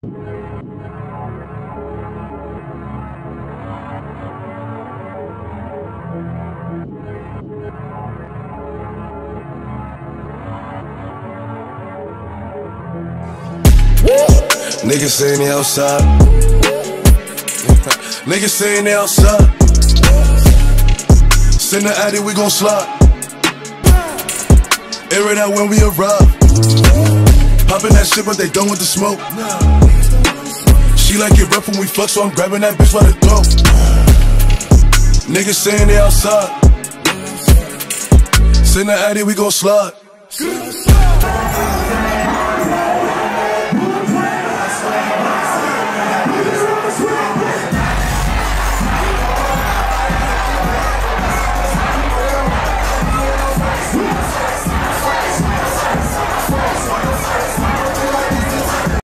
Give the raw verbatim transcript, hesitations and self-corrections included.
Niggas saying they outside. Niggas saying they outside. Send the addy, we gon' slide. Air it out when we arrive. Poppin' that shit, but they done with the smoke. She like it rough when we fuck, so I'm grabbing that bitch by the throat. Niggas saying they outside. Send the addy, we gon' slide.